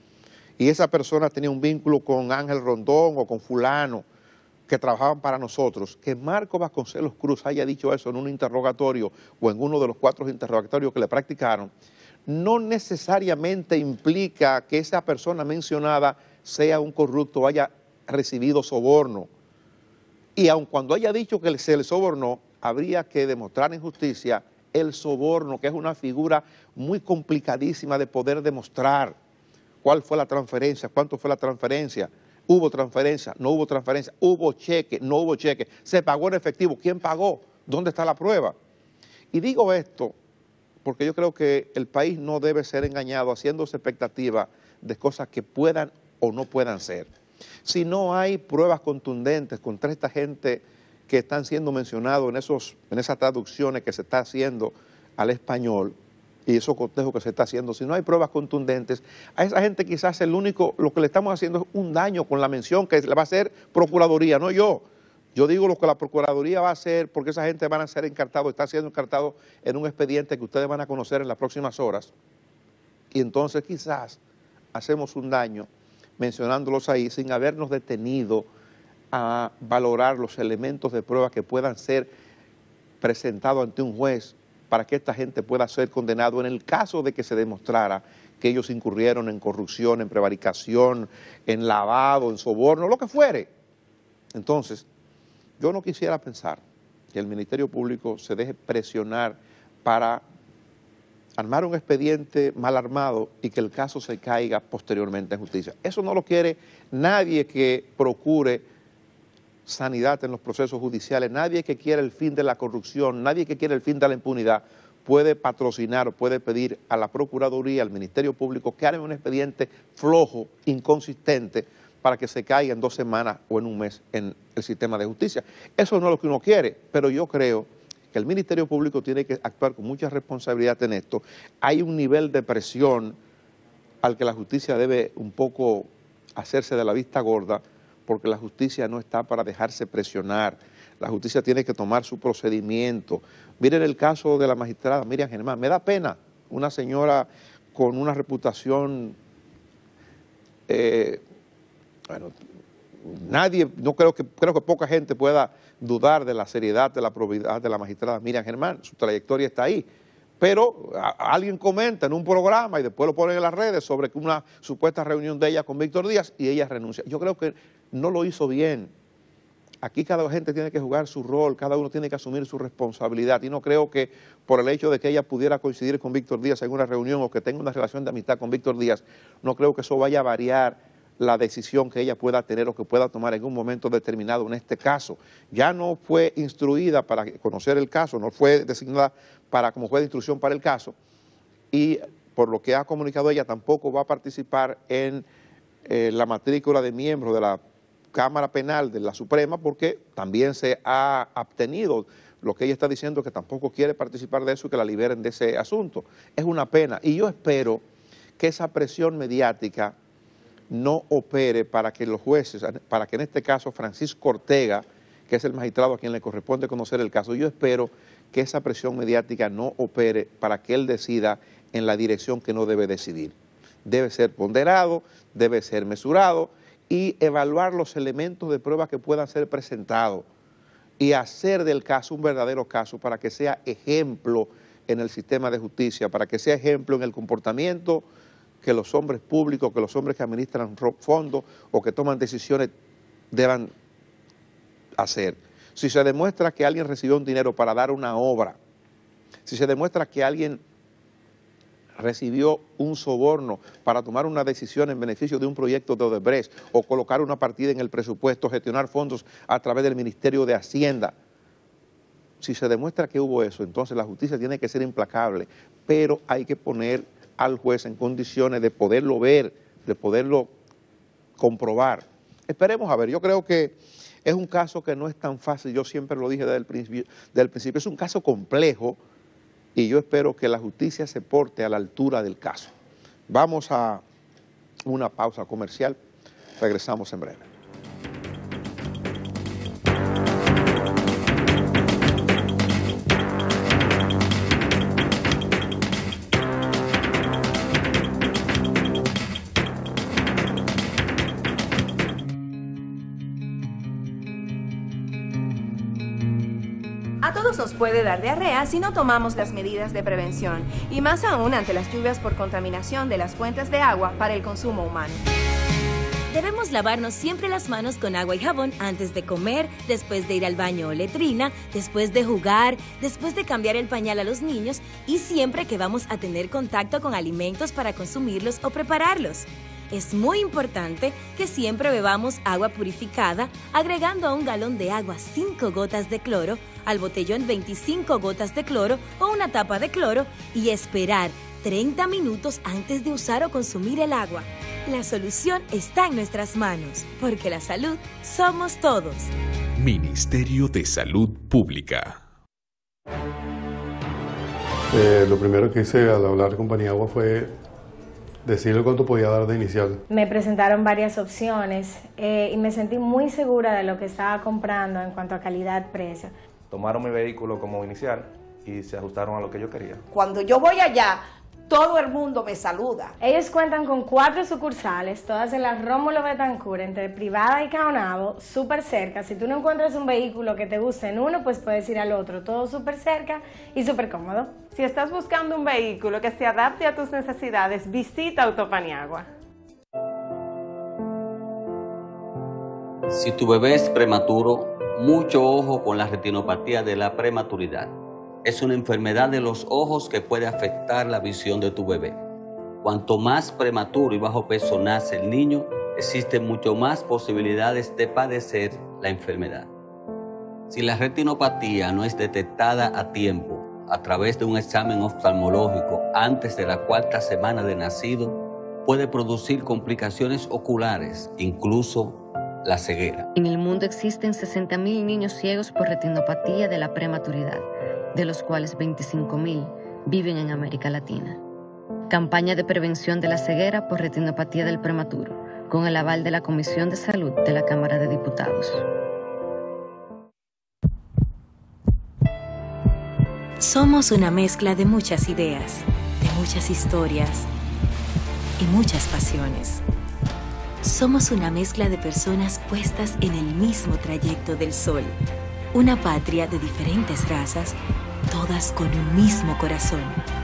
y esa persona tenía un vínculo con Ángel Rondón o con fulano, que trabajaban para nosotros. Que Marco Vasconcelos Cruz haya dicho eso en un interrogatorio o en uno de los cuatro interrogatorios que le practicaron, no necesariamente implica que esa persona mencionada sea un corrupto o haya recibido soborno. Y aun cuando haya dicho que se le sobornó, habría que demostrar en justicia el soborno, que es una figura muy complicadísima de poder demostrar cuál fue la transferencia, cuánto fue la transferencia, hubo transferencia, no hubo transferencia, hubo cheque, no hubo cheque, se pagó en efectivo, ¿quién pagó? ¿Dónde está la prueba? Y digo esto porque yo creo que el país no debe ser engañado haciéndose expectativa de cosas que puedan o no puedan ser. Si no hay pruebas contundentes contra esta gente que están siendo mencionados en, esos, en esas traducciones que se está haciendo al español y esos cotejos que se está haciendo, si no hay pruebas contundentes, a esa gente quizás el único, lo que le estamos haciendo es un daño con la mención que le va a hacer Procuraduría, no yo. Yo digo lo que la Procuraduría va a hacer porque esa gente van a ser encartados, está siendo encartados en un expediente que ustedes van a conocer en las próximas horas. Y entonces quizás hacemos un daño mencionándolos ahí sin habernos detenido a valorar los elementos de prueba que puedan ser presentados ante un juez para que esta gente pueda ser condenado en el caso de que se demostrara que ellos incurrieron en corrupción, en prevaricación, en lavado, en soborno, lo que fuere. Entonces, yo no quisiera pensar que el Ministerio Público se deje presionar para armar un expediente mal armado y que el caso se caiga posteriormente en justicia. Eso no lo quiere nadie que procure sanidad en los procesos judiciales, nadie que quiera el fin de la corrupción, nadie que quiera el fin de la impunidad puede patrocinar o puede pedir a la Procuraduría, al Ministerio Público que arme un expediente flojo, inconsistente, para que se caiga en dos semanas o en un mes en el sistema de justicia. Eso no es lo que uno quiere, pero yo creo que el Ministerio Público tiene que actuar con mucha responsabilidad en esto. Hay un nivel de presión al que la justicia debe un poco hacerse de la vista gorda, porque la justicia no está para dejarse presionar. La justicia tiene que tomar su procedimiento. Miren el caso de la magistrada Miriam Germán. Me da pena una señora con una reputación, eh, bueno, nadie, no creo que, creo que poca gente pueda dudar de la seriedad, de la probidad de la magistrada Miriam Germán. Su trayectoria está ahí. Pero a, a alguien comenta en un programa y después lo ponen en las redes sobre una supuesta reunión de ella con Víctor Díaz y ella renuncia. Yo creo que no lo hizo bien. Aquí cada gente tiene que jugar su rol, cada uno tiene que asumir su responsabilidad y no creo que por el hecho de que ella pudiera coincidir con Víctor Díaz en una reunión o que tenga una relación de amistad con Víctor Díaz, no creo que eso vaya a variar la decisión que ella pueda tener o que pueda tomar en un momento determinado en este caso. Ya no fue instruida para conocer el caso, no fue designada para como juez de instrucción para el caso y por lo que ha comunicado ella tampoco va a participar en eh, la matrícula de miembros de la Cámara Penal de la Suprema porque también se ha abstenido. Lo que ella está diciendo es que tampoco quiere participar de eso y que la liberen de ese asunto. Es una pena y yo espero que esa presión mediática no opere para que los jueces, para que en este caso Francisco Ortega, que es el magistrado a quien le corresponde conocer el caso, yo espero que esa presión mediática no opere para que él decida en la dirección que no debe decidir. Debe ser ponderado, debe ser mesurado y evaluar los elementos de prueba que puedan ser presentados y hacer del caso un verdadero caso para que sea ejemplo en el sistema de justicia, para que sea ejemplo en el comportamiento que los hombres públicos, que los hombres que administran fondos o que toman decisiones deban hacer. Si se demuestra que alguien recibió un dinero para dar una obra, si se demuestra que alguien recibió un soborno para tomar una decisión en beneficio de un proyecto de Odebrecht o colocar una partida en el presupuesto, gestionar fondos a través del Ministerio de Hacienda, si se demuestra que hubo eso, entonces la justicia tiene que ser implacable, pero hay que poner al juez en condiciones de poderlo ver, de poderlo comprobar. Esperemos a ver, yo creo que es un caso que no es tan fácil, yo siempre lo dije desde el principio, desde el principio es un caso complejo y yo espero que la justicia se porte a la altura del caso. Vamos a una pausa comercial. Regresamos en breve. A todos nos puede dar diarrea si no tomamos las medidas de prevención, y más aún ante las lluvias por contaminación de las fuentes de agua para el consumo humano. Debemos lavarnos siempre las manos con agua y jabón antes de comer, después de ir al baño o letrina, después de jugar, después de cambiar el pañal a los niños y siempre que vamos a tener contacto con alimentos para consumirlos o prepararlos. Es muy importante que siempre bebamos agua purificada, agregando a un galón de agua cinco gotas de cloro, al botellón veinticinco gotas de cloro o una tapa de cloro y esperar treinta minutos antes de usar o consumir el agua. La solución está en nuestras manos, porque la salud somos todos. Ministerio de Salud Pública. Eh, lo primero que hice al hablar de Compañía Agua fue decirle cuánto podía dar de inicial. Me presentaron varias opciones eh, y me sentí muy segura de lo que estaba comprando en cuanto a calidad-precio. Tomaron mi vehículo como inicial y se ajustaron a lo que yo quería. Cuando yo voy allá, todo el mundo me saluda. Ellos cuentan con cuatro sucursales, todas en la Rómulo Betancourt, entre Privada y Caonabo, súper cerca. Si tú no encuentras un vehículo que te guste en uno, pues puedes ir al otro, todo súper cerca y súper cómodo. Si estás buscando un vehículo que se adapte a tus necesidades, visita Autopaniagua. Si tu bebé es prematuro, mucho ojo con la retinopatía de la prematuridad. Es una enfermedad de los ojos que puede afectar la visión de tu bebé. Cuanto más prematuro y bajo peso nace el niño, existen mucho más posibilidades de padecer la enfermedad. Si la retinopatía no es detectada a tiempo, a través de un examen oftalmológico antes de la cuarta semana de nacido, puede producir complicaciones oculares, incluso la ceguera. En el mundo existen sesenta mil niños ciegos por retinopatía de la prematuridad, de los cuales veinticinco mil viven en América Latina. Campaña de prevención de la ceguera por retinopatía del prematuro, con el aval de la Comisión de Salud de la Cámara de Diputados. Somos una mezcla de muchas ideas, de muchas historias y muchas pasiones. Somos una mezcla de personas puestas en el mismo trayecto del sol. Una patria de diferentes razas, todas con un mismo corazón.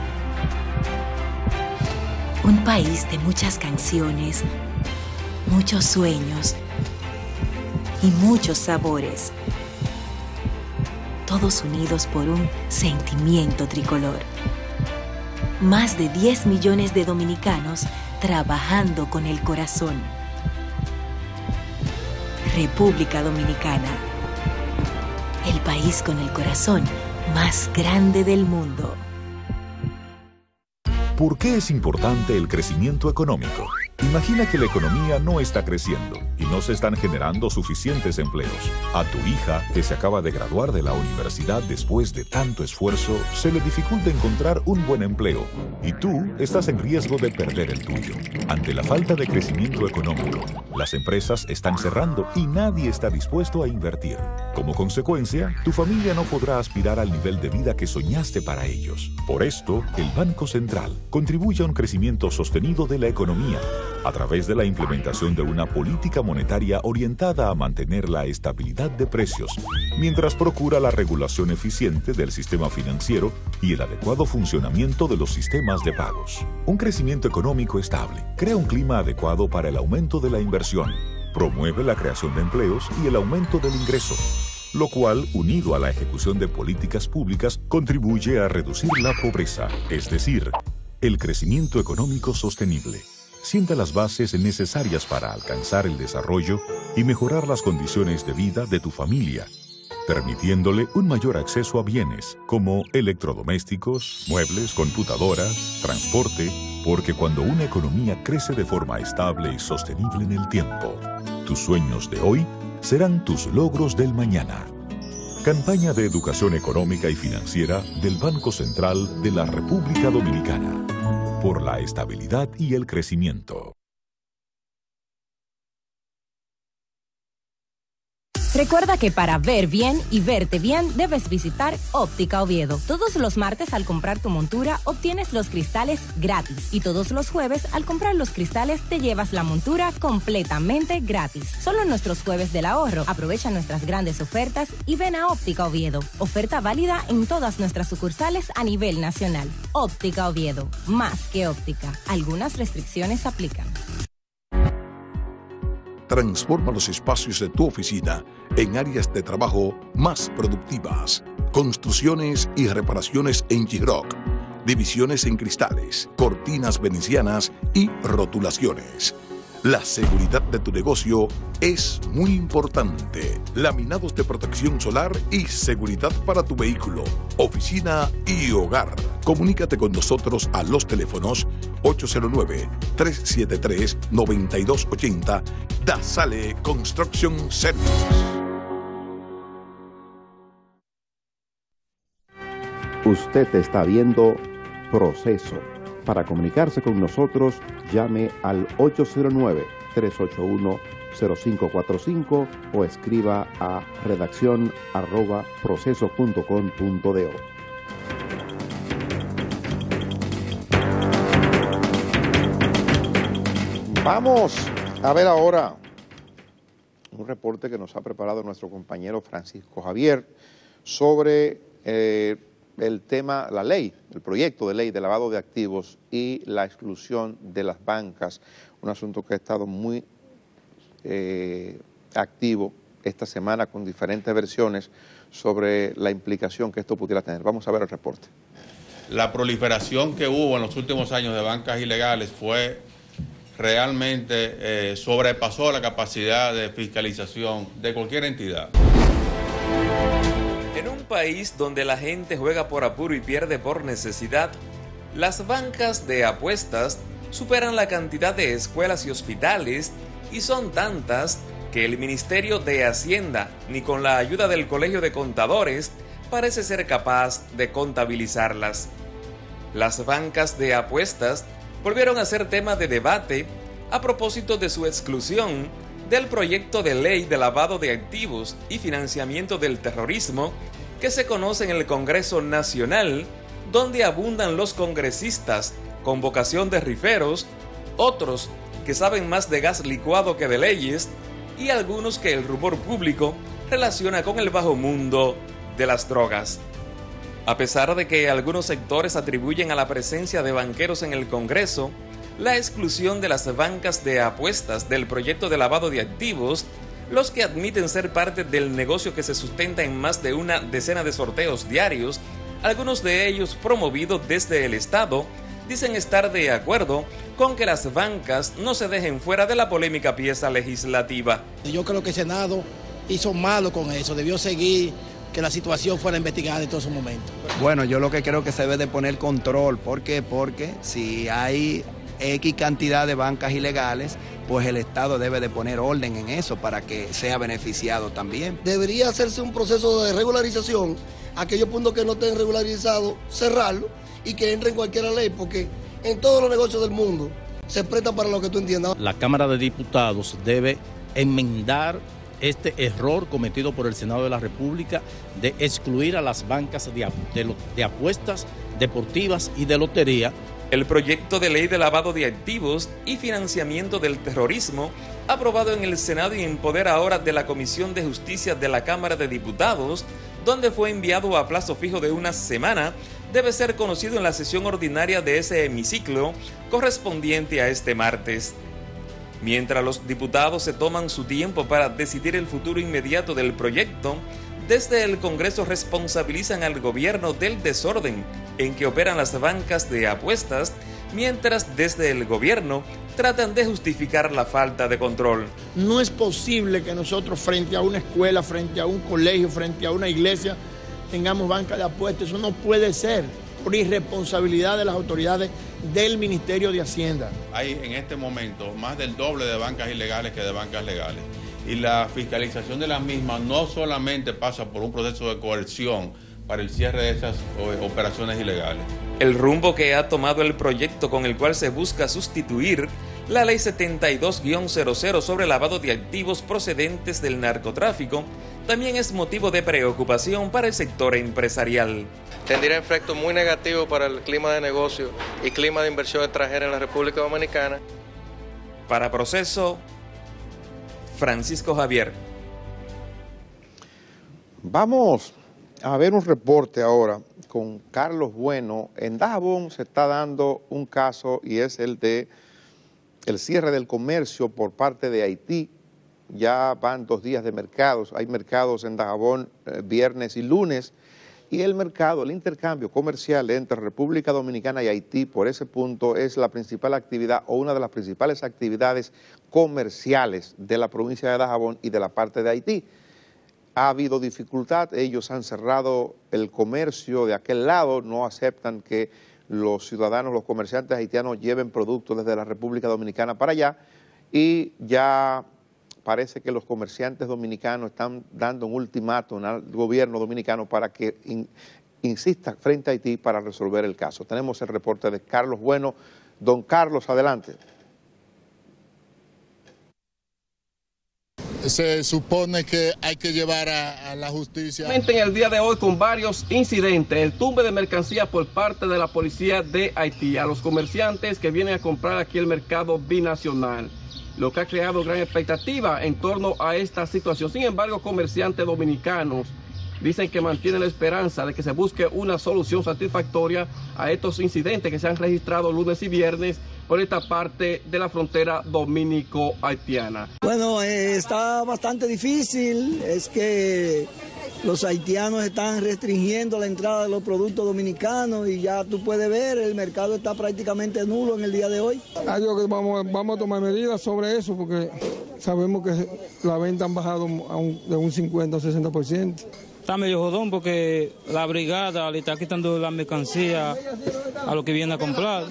Un país de muchas canciones, muchos sueños y muchos sabores. Todos unidos por un sentimiento tricolor. Más de diez millones de dominicanos trabajando con el corazón. República Dominicana. El país con el corazón más grande del mundo. ¿Por qué es importante el crecimiento económico? Imagina que la economía no está creciendo y no se están generando suficientes empleos. A tu hija, que se acaba de graduar de la universidad después de tanto esfuerzo, se le dificulta encontrar un buen empleo y tú estás en riesgo de perder el tuyo. Ante la falta de crecimiento económico, las empresas están cerrando y nadie está dispuesto a invertir. Como consecuencia, tu familia no podrá aspirar al nivel de vida que soñaste para ellos. Por esto, el Banco Central contribuye a un crecimiento sostenido de la economía a través de la implementación de una política monetaria orientada a mantener la estabilidad de precios, mientras procura la regulación eficiente del sistema financiero y el adecuado funcionamiento de los sistemas de pagos. Un crecimiento económico estable crea un clima adecuado para el aumento de la inversión, promueve la creación de empleos y el aumento del ingreso, lo cual, unido a la ejecución de políticas públicas, contribuye a reducir la pobreza, es decir, el crecimiento económico sostenible. Sienta las bases necesarias para alcanzar el desarrollo y mejorar las condiciones de vida de tu familia, permitiéndole un mayor acceso a bienes como electrodomésticos, muebles, computadoras, transporte, porque cuando una economía crece de forma estable y sostenible en el tiempo, tus sueños de hoy serán tus logros del mañana. Campaña de Educación Económica y Financiera del Banco Central de la República Dominicana. Por la estabilidad y el crecimiento. Recuerda que para ver bien y verte bien debes visitar Óptica Oviedo. Todos los martes al comprar tu montura obtienes los cristales gratis y todos los jueves al comprar los cristales te llevas la montura completamente gratis. Solo en nuestros jueves del ahorro aprovecha nuestras grandes ofertas y ven a Óptica Oviedo. Oferta válida en todas nuestras sucursales a nivel nacional. Óptica Oviedo, más que óptica. Algunas restricciones aplican. Transforma los espacios de tu oficina en áreas de trabajo más productivas. Construcciones y reparaciones en G-Rock, divisiones en cristales, cortinas venecianas y rotulaciones. La seguridad de tu negocio es muy importante. Laminados de protección solar y seguridad para tu vehículo, oficina y hogar. Comunícate con nosotros a los teléfonos ocho cero nueve, tres siete tres, nueve dos ocho cero. Dasale Construction Services. Usted está viendo Proceso. Para comunicarse con nosotros, llame al ocho cero nueve, tres ocho uno, cero cinco cuatro cinco o escriba a redacción arroba proceso punto com punto do. Vamos a ver ahora un reporte que nos ha preparado nuestro compañero Francisco Javier sobre eh, el tema, la ley, el proyecto de ley de lavado de activos y la exclusión de las bancas, un asunto que ha estado muy eh, activo esta semana con diferentes versiones sobre la implicación que esto pudiera tener. Vamos a ver el reporte. La proliferación que hubo en los últimos años de bancas ilegales fue realmente, eh, sobrepasó la capacidad de fiscalización de cualquier entidad. En un país donde la gente juega por apuro y pierde por necesidad, las bancas de apuestas superan la cantidad de escuelas y hospitales y son tantas que el Ministerio de Hacienda, ni con la ayuda del Colegio de Contadores, parece ser capaz de contabilizarlas. Las bancas de apuestas volvieron a ser tema de debate a propósito de su exclusión del proyecto de ley de lavado de activos y financiamiento del terrorismo que se conoce en el Congreso Nacional, donde abundan los congresistas con vocación de riferos, otros que saben más de gas licuado que de leyes y algunos que el rumor público relaciona con el bajo mundo de las drogas. A pesar de que algunos sectores atribuyen a la presencia de banqueros en el Congreso la exclusión de las bancas de apuestas del proyecto de lavado de activos, los que admiten ser parte del negocio que se sustenta en más de una decena de sorteos diarios, algunos de ellos promovidos desde el Estado, dicen estar de acuerdo con que las bancas no se dejen fuera de la polémica pieza legislativa. Yo creo que el Senado hizo malo con eso, debió seguir que la situación fuera investigada en todos esos momentos. Bueno, yo lo que creo que se debe de poner control. ¿Por qué? Porque si hay X cantidad de bancas ilegales, pues el Estado debe de poner orden en eso para que sea beneficiado también. Debería hacerse un proceso de regularización, aquellos puntos que no estén regularizados, cerrarlo y que entre en cualquier ley, porque en todos los negocios del mundo se presta para lo que tú entiendas. La Cámara de Diputados debe enmendar este error cometido por el Senado de la República de excluir a las bancas de, de, de apuestas deportivas y de lotería. El proyecto de ley de lavado de activos y financiamiento del terrorismo, aprobado en el Senado y en poder ahora de la Comisión de Justicia de la Cámara de Diputados, donde fue enviado a plazo fijo de una semana, debe ser conocido en la sesión ordinaria de ese hemiciclo correspondiente a este martes. Mientras los diputados se toman su tiempo para decidir el futuro inmediato del proyecto, desde el Congreso responsabilizan al gobierno del desorden en que operan las bancas de apuestas, mientras desde el gobierno tratan de justificar la falta de control. No es posible que nosotros frente a una escuela, frente a un colegio, frente a una iglesia, tengamos banca de apuestas. Eso no puede ser por irresponsabilidad de las autoridades del Ministerio de Hacienda. Hay en este momento más del doble de bancas ilegales que de bancas legales. Y la fiscalización de las mismas no solamente pasa por un proceso de coerción para el cierre de esas operaciones ilegales, El rumbo que ha tomado el proyecto con el cual se busca sustituir la Ley setenta y dos guión cero cero sobre lavado de activos procedentes del narcotráfico también es motivo de preocupación para el sector empresarial. Tendría efectos muy negativos para el clima de negocio y clima de inversión extranjera en la República Dominicana. Para Proceso, Francisco Javier. Vamos a ver un reporte ahora con Carlos Bueno. En Dajabón se está dando un caso y es el de el cierre del comercio por parte de Haití. Ya van dos días de mercados. Hay mercados en Dajabón eh, viernes y lunes. Y el mercado, el intercambio comercial entre República Dominicana y Haití, por ese punto, es la principal actividad o una de las principales actividades comerciales de la provincia de Dajabón y de la parte de Haití. Ha habido dificultad, ellos han cerrado el comercio de aquel lado, no aceptan que los ciudadanos, los comerciantes haitianos lleven productos desde la República Dominicana para allá y ya parece que los comerciantes dominicanos están dando un ultimátum al gobierno dominicano para que in, insista frente a Haití para resolver el caso. Tenemos el reporte de Carlos Bueno. Don Carlos, adelante. Se supone que hay que llevar a, a la justicia. En el día de hoy con varios incidentes, el tumbe de mercancía por parte de la policía de Haití a los comerciantes que vienen a comprar aquí el mercado binacional, lo que ha creado gran expectativa en torno a esta situación. Sin embargo, comerciantes dominicanos dicen que mantienen la esperanza de que se busque una solución satisfactoria a estos incidentes que se han registrado lunes y viernes por esta parte de la frontera dominico-haitiana. Bueno, eh, está bastante difícil, es que los haitianos están restringiendo la entrada de los productos dominicanos y ya tú puedes ver, el mercado está prácticamente nulo en el día de hoy. Ah, yo que vamos, vamos a tomar medidas sobre eso porque sabemos que la venta han bajado a un, de un cincuenta o sesenta por ciento. Está medio jodón porque la brigada le está quitando la mercancía a los que vienen a comprar.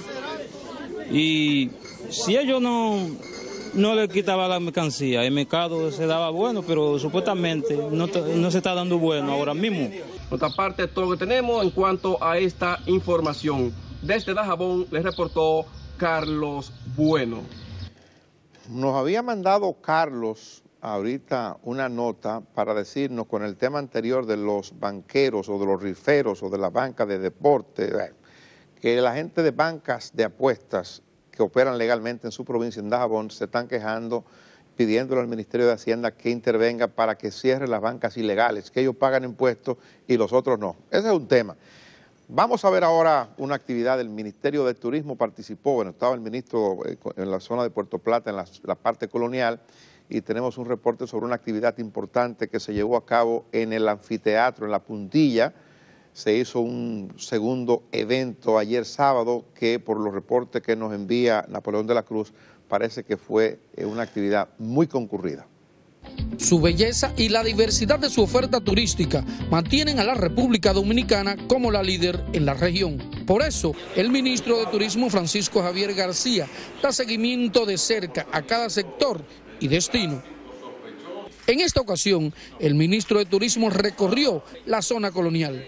Y si ellos no, no le quitaban la mercancía, el mercado se daba bueno, pero supuestamente no, no se está dando bueno ahora mismo. Por otra parte, todo lo que tenemos en cuanto a esta información. Desde Dajabón les reportó Carlos Bueno. Nos había mandado Carlos ahorita una nota para decirnos con el tema anterior de los banqueros o de los riferos o de la banca de deporte, que la gente de bancas de apuestas que operan legalmente en su provincia, en Dajabón, se están quejando, pidiéndole al Ministerio de Hacienda que intervenga para que cierre las bancas ilegales, que ellos pagan impuestos y los otros no. Ese es un tema. Vamos a ver ahora una actividad del Ministerio de Turismo. Participó, bueno, estaba el ministro en la zona de Puerto Plata, en la, la parte colonial, y tenemos un reporte sobre una actividad importante que se llevó a cabo en el anfiteatro, en La Puntilla. Se hizo un segundo evento ayer sábado que, por los reportes que nos envía Napoleón de la Cruz, parece que fue una actividad muy concurrida. Su belleza y la diversidad de su oferta turística mantienen a la República Dominicana como la líder en la región. Por eso, el ministro de Turismo, Francisco Javier García, da seguimiento de cerca a cada sector y destino. En esta ocasión, el ministro de Turismo recorrió la zona colonial.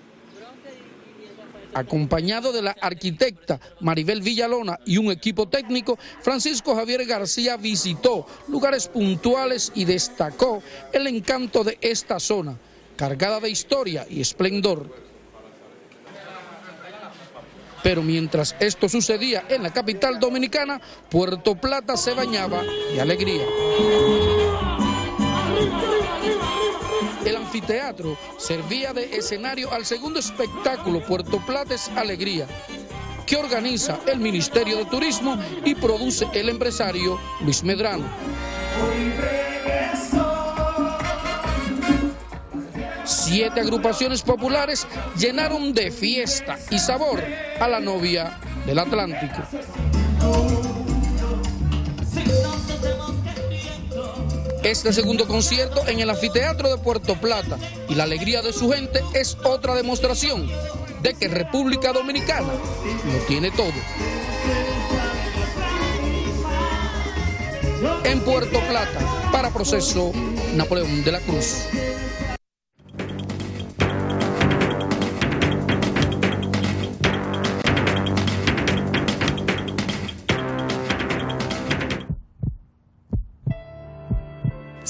Acompañado de la arquitecta Maribel Villalona y un equipo técnico, Francisco Javier García visitó lugares puntuales y destacó el encanto de esta zona, cargada de historia y esplendor. Pero mientras esto sucedía en la capital dominicana, Puerto Plata se bañaba de alegría. El anfiteatro servía de escenario al segundo espectáculo Puerto Plata es Alegría, que organiza el Ministerio de Turismo y produce el empresario Luis Medrano. Siete agrupaciones populares llenaron de fiesta y sabor a la novia del Atlántico. Este segundo concierto en el anfiteatro de Puerto Plata y la alegría de su gente es otra demostración de que República Dominicana lo tiene todo. En Puerto Plata, para Proceso, Napoleón de la Cruz.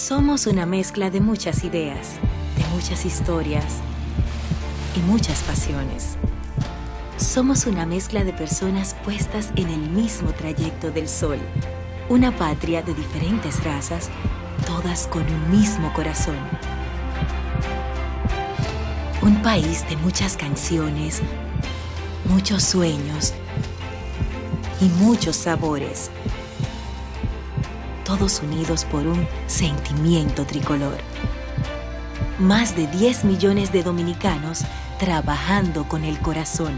Somos una mezcla de muchas ideas, de muchas historias y muchas pasiones. Somos una mezcla de personas puestas en el mismo trayecto del sol. Una patria de diferentes razas, todas con un mismo corazón. Un país de muchas canciones, muchos sueños y muchos sabores. Todos unidos por un sentimiento tricolor. Más de diez millones de dominicanos trabajando con el corazón.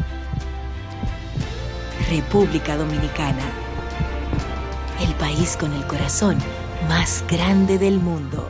República Dominicana. El país con el corazón más grande del mundo.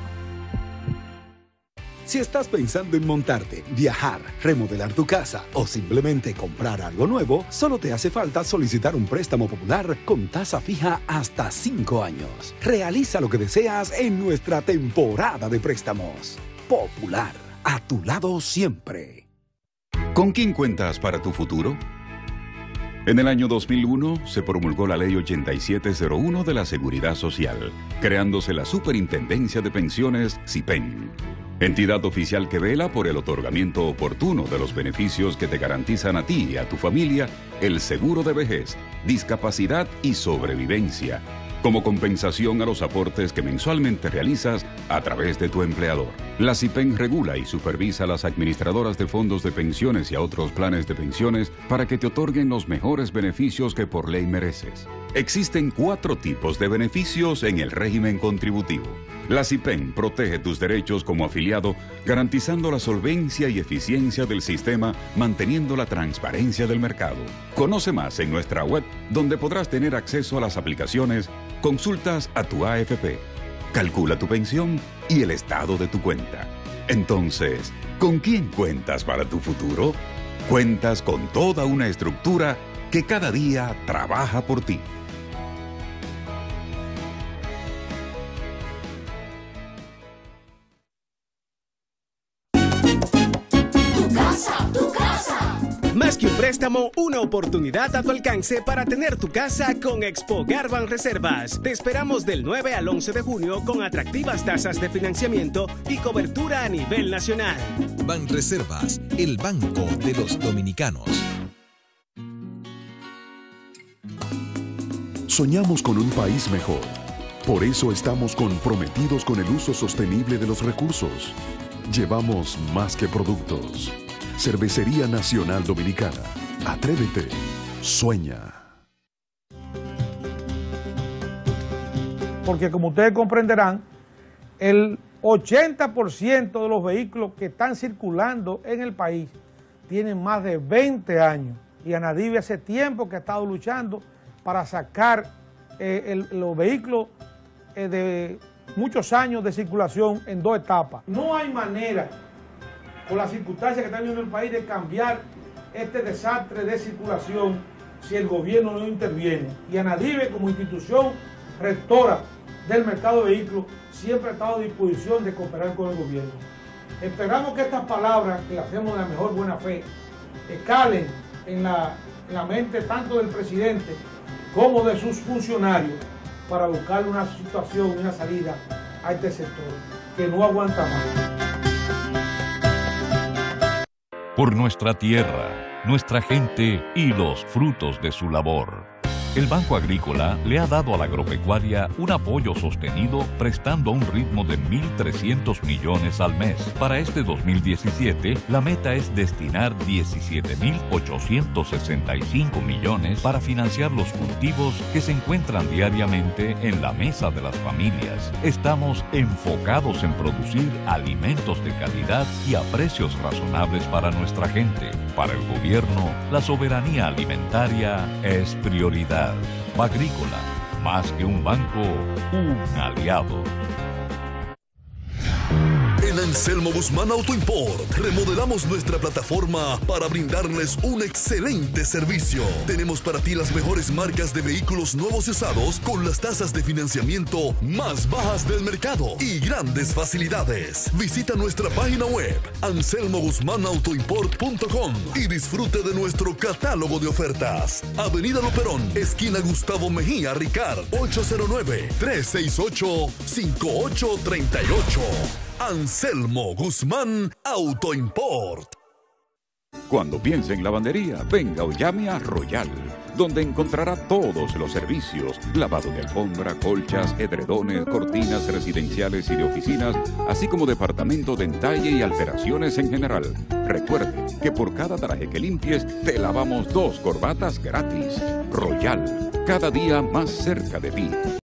Si estás pensando en montarte, viajar, remodelar tu casa o simplemente comprar algo nuevo, solo te hace falta solicitar un préstamo popular con tasa fija hasta cinco años. Realiza lo que deseas en nuestra temporada de préstamos. Popular, a tu lado siempre. ¿Con quién cuentas para tu futuro? En el año dos mil uno se promulgó la Ley ochenta y siete cero uno de la Seguridad Social, creándose la Superintendencia de Pensiones SIPEN, entidad oficial que vela por el otorgamiento oportuno de los beneficios que te garantizan a ti y a tu familia el seguro de vejez, discapacidad y sobrevivencia, como compensación a los aportes que mensualmente realizas a través de tu empleador. La SIPEN regula y supervisa a las administradoras de fondos de pensiones y a otros planes de pensiones para que te otorguen los mejores beneficios que por ley mereces. Existen cuatro tipos de beneficios en el régimen contributivo. La SIPEN protege tus derechos como afiliado, garantizando la solvencia y eficiencia del sistema, manteniendo la transparencia del mercado. Conoce más en nuestra web, donde podrás tener acceso a las aplicaciones, consultas a tu A F P, calcula tu pensión y el estado de tu cuenta. Entonces, ¿con quién cuentas para tu futuro? Cuentas con toda una estructura que cada día trabaja por ti. Más que un préstamo, una oportunidad a tu alcance para tener tu casa con Expogar Banreservas. Te esperamos del nueve al once de junio con atractivas tasas de financiamiento y cobertura a nivel nacional. Banreservas, el banco de los dominicanos. Soñamos con un país mejor. Por eso estamos comprometidos con el uso sostenible de los recursos. Llevamos más que productos. Cervecería Nacional Dominicana. Atrévete. Sueña. Porque como ustedes comprenderán, el ochenta por ciento de los vehículos que están circulando en el país tienen más de veinte años. Y Anadive hace tiempo que ha estado luchando para sacar eh, el, los vehículos eh, de muchos años de circulación en dos etapas. No hay manera, con las circunstancias que está viviendo el país, de cambiar este desastre de circulación si el gobierno no interviene. Y Anadive, como institución rectora del mercado de vehículos, siempre ha estado a disposición de cooperar con el gobierno. Esperamos que estas palabras, que las hacemos de la mejor buena fe, escalen en la, en la mente tanto del presidente como de sus funcionarios para buscar una situación, una salida a este sector que no aguanta más. Por nuestra tierra, nuestra gente y los frutos de su labor. El Banco Agrícola le ha dado a la agropecuaria un apoyo sostenido prestando a un ritmo de mil trescientos millones al mes. Para este dos mil diecisiete, la meta es destinar diecisiete mil ochocientos sesenta y cinco millones para financiar los cultivos que se encuentran diariamente en la mesa de las familias. Estamos enfocados en producir alimentos de calidad y a precios razonables para nuestra gente. Para el gobierno, la soberanía alimentaria es prioridad. Agrícola, más que un banco, un aliado. En Anselmo Guzmán Auto Import. Remodelamos nuestra plataforma para brindarles un excelente servicio. Tenemos para ti las mejores marcas de vehículos nuevos y usados con las tasas de financiamiento más bajas del mercado y grandes facilidades. Visita nuestra página web anselmo guzmán auto import punto com y disfrute de nuestro catálogo de ofertas. Avenida Luperón, esquina Gustavo Mejía Ricard, ocho cero nueve, tres seis ocho, cinco ocho tres ocho. Anselmo Guzmán Auto Import. Cuando piense en lavandería, venga o llame a Royal, donde encontrará todos los servicios: lavado de alfombra, colchas, edredones, cortinas residenciales y de oficinas, así como departamento de entalle y alteraciones en general. Recuerde que por cada traje que limpies, te lavamos dos corbatas gratis. Royal, cada día más cerca de ti.